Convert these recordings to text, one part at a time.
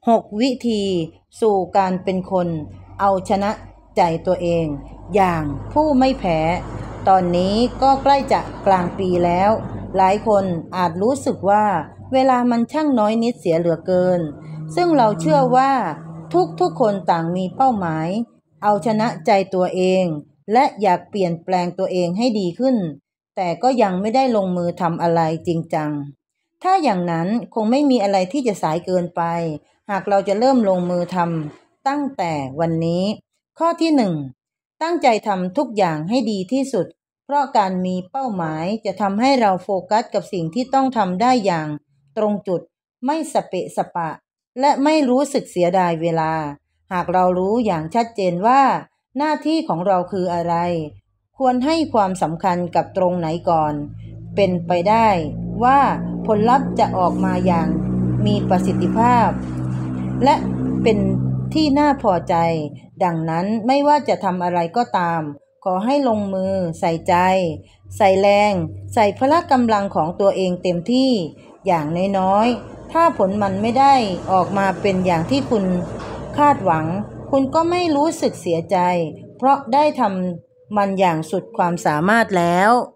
6 วิธีสู่การเป็นคนเอาชนะใจตัวเองอย่างผู้ไม่แพ้ตอนนี้ก็ใกล้จะกลางปีแล้วหลายคนอาจรู้สึกว่าเวลามันช่างน้อยนิดเสียเหลือเกินซึ่งเราเชื่อว่าทุกคนต่างมีเป้าหมายเอาชนะใจตัวเองและอยากเปลี่ยนแปลงตัวเองให้ดีขึ้นแต่ก็ยังไม่ได้ลงมือทำอะไรจริงจังถ้าอย่างนั้นคงไม่มีอะไรที่จะสายเกินไปหากเราจะเริ่มลงมือทำตั้งแต่วันนี้ข้อที่1ตั้งใจทำทุกอย่างให้ดีที่สุดเพราะการมีเป้าหมายจะทำให้เราโฟกัสกับสิ่งที่ต้องทำได้อย่างตรงจุดไม่สเปะสปะและไม่รู้สึกเสียดายเวลาหากเรารู้อย่างชัดเจนว่าหน้าที่ของเราคืออะไรควรให้ความสำคัญกับตรงไหนก่อนเป็นไปได้ว่าผลลัพธ์จะออกมาอย่างมีประสิทธิภาพและเป็นที่น่าพอใจดังนั้นไม่ว่าจะทำอะไรก็ตามขอให้ลงมือใส่ใจใส่แรงใส่พละกำลังของตัวเองเต็มที่อย่างน้อยๆถ้าผลมันไม่ได้ออกมาเป็นอย่างที่คุณคาดหวังคุณก็ไม่รู้สึกเสียใจเพราะได้ทำมันอย่างสุดความสามารถแล้ว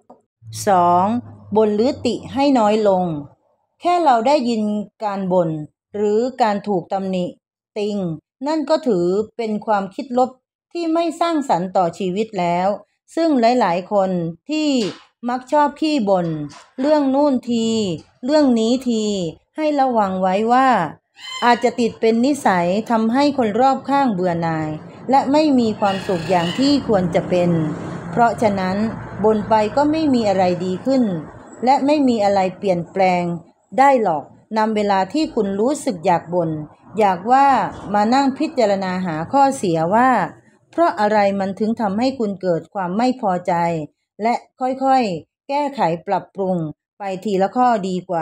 2. บ่นหรือติให้น้อยลงแค่เราได้ยินการบ่นหรือการถูกตำหนิติงนั่นก็ถือเป็นความคิดลบที่ไม่สร้างสรรค์ต่อชีวิตแล้วซึ่งหลายๆคนที่มักชอบขี้บ่นเรื่องนู่นทีเรื่องนี้ทีให้ระวังไว้ว่าอาจจะติดเป็นนิสัยทำให้คนรอบข้างเบื่อหน่ายและไม่มีความสุขอย่างที่ควรจะเป็นเพราะฉะนั้นบ่นไปก็ไม่มีอะไรดีขึ้นและไม่มีอะไรเปลี่ยนแปลงได้หรอกนำเวลาที่คุณรู้สึกอยากบ่นอยากว่ามานั่งพิจารณาหาข้อเสียว่าเพราะอะไรมันถึงทำให้คุณเกิดความไม่พอใจและค่อยๆแก้ไขปรับปรุงไปทีละข้อดีกว่า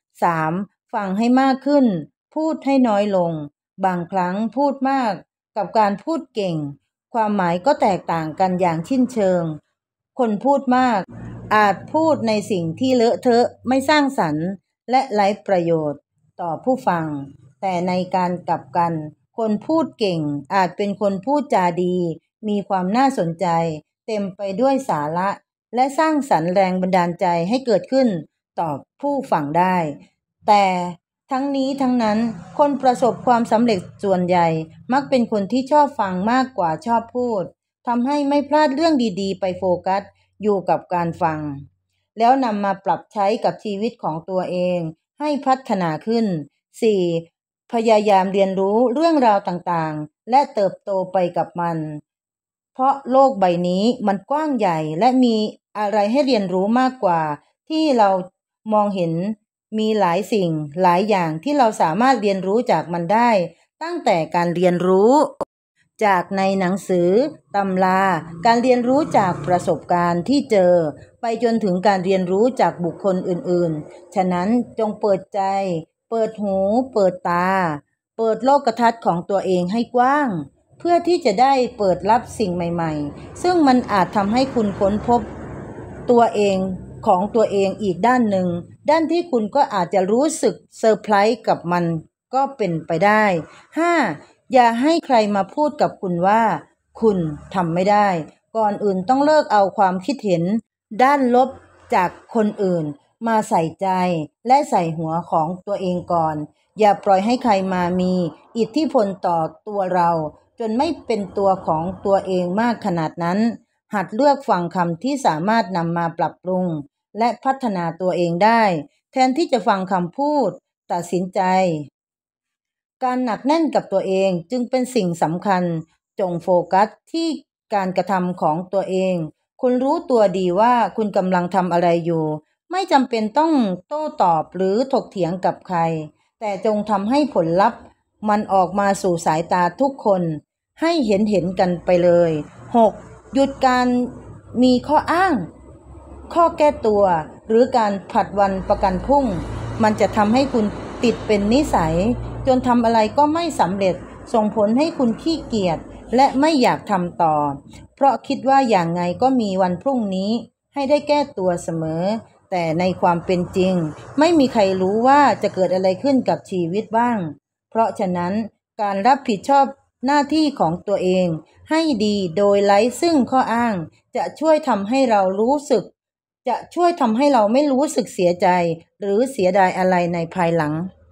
3. ฟังให้มากขึ้นพูดให้น้อยลงบางครั้งพูดมากกับการพูดเก่งความหมายก็แตกต่างกันอย่างสิ้นเชิงคนพูดมากอาจพูดในสิ่งที่เลอะเทอะไม่สร้างสรรค์และไร้ประโยชน์ต่อผู้ฟังแต่ในการกลับกันคนพูดเก่งอาจเป็นคนพูดจาดีมีความน่าสนใจเต็มไปด้วยสาระและสร้างสรรค์แรงบันดาลใจให้เกิดขึ้นต่อผู้ฟังได้แต่ทั้งนี้ทั้งนั้นคนประสบความสำเร็จส่วนใหญ่มักเป็นคนที่ชอบฟังมากกว่าชอบพูดทำให้ไม่พลาดเรื่องดีๆไปโฟกัสอยู่กับการฟังแล้วนำมาปรับใช้กับชีวิตของตัวเองให้พัฒนาขึ้น 4. พยายามเรียนรู้เรื่องราวต่างๆและเติบโตไปกับมันเพราะโลกใบนี้มันกว้างใหญ่และมีอะไรให้เรียนรู้มากกว่าที่เรามองเห็นมีหลายสิ่งหลายอย่างที่เราสามารถเรียนรู้จากมันได้ตั้งแต่การเรียนรู้จากในหนังสือตำราการเรียนรู้จากประสบการณ์ที่เจอไปจนถึงการเรียนรู้จากบุคคลอื่นๆฉะนั้นจงเปิดใจเปิดหูเปิดตาเปิดโลกทัศน์ของตัวเองให้กว้างเพื่อที่จะได้เปิดรับสิ่งใหม่ๆซึ่งมันอาจทำให้คุณค้นพบตัวเองของตัวเองอีกด้านหนึ่งด้านที่คุณก็อาจจะรู้สึกเซอร์ไพรส์กับมันก็เป็นไปได้ 5. อย่าให้ใครมาพูดกับคุณว่าคุณทำไม่ได้ก่อนอื่นต้องเลิกเอาความคิดเห็นด้านลบจากคนอื่นมาใส่ใจและใส่หัวของตัวเองก่อนอย่าปล่อยให้ใครมามีอิทธิพลต่อตัวเราจนไม่เป็นตัวของตัวเองมากขนาดนั้นหัดเลือกฟังคำที่สามารถนำมาปรับปรุงและพัฒนาตัวเองได้แทนที่จะฟังคำพูดตัดสินใจการหนักแน่นกับตัวเองจึงเป็นสิ่งสำคัญจงโฟกัสที่การกระทำของตัวเองคุณรู้ตัวดีว่าคุณกำลังทำอะไรอยู่ไม่จำเป็นต้องโต้ตอบหรือถกเถียงกับใครแต่จงทำให้ผลลัพธ์มันออกมาสู่สายตาทุกคนให้เห็นกันไปเลย 6. หยุดการมีข้ออ้างข้อแก้ตัวหรือการผัดวันประกันพรุ่งมันจะทำให้คุณติดเป็นนิสัยจนทำอะไรก็ไม่สำเร็จส่งผลให้คุณขี้เกียจและไม่อยากทำต่อเพราะคิดว่าอย่างไงก็มีวันพรุ่งนี้ให้ได้แก้ตัวเสมอแต่ในความเป็นจริงไม่มีใครรู้ว่าจะเกิดอะไรขึ้นกับชีวิตบ้างเพราะฉะนั้นการรับผิดชอบหน้าที่ของตัวเองให้ดีโดยไร้ซึ่งข้ออ้างจะช่วยทำให้เราไม่รู้สึกเสียใจหรือเสียดายอะไรในภายหลัง